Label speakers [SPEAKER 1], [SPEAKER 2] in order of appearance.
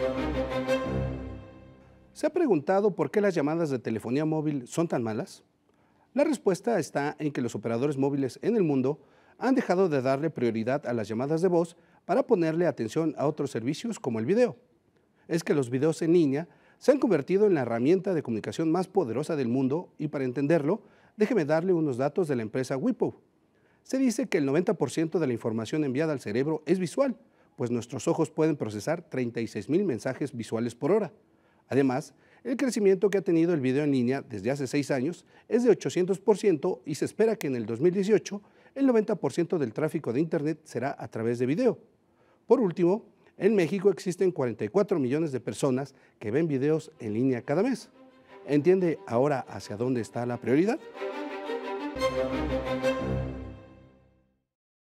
[SPEAKER 1] ¿Se ha preguntado por qué las llamadas de telefonía móvil son tan malas? La respuesta está en que los operadores móviles en el mundo han dejado de darle prioridad a las llamadas de voz para ponerle atención a otros servicios como el video. Es que los videos en línea se han convertido en la herramienta de comunicación más poderosa del mundo y para entenderlo, déjeme darle unos datos de la empresa Wipro. Se dice que el 90% de la información enviada al cerebro es visual, pues nuestros ojos pueden procesar 36,000 mensajes visuales por hora. Además, el crecimiento que ha tenido el video en línea desde hace 6 años es de 800% y se espera que en el 2018 el 90% del tráfico de Internet será a través de video. Por último, en México existen 44 millones de personas que ven videos en línea cada mes. ¿Entiende ahora hacia dónde está la prioridad?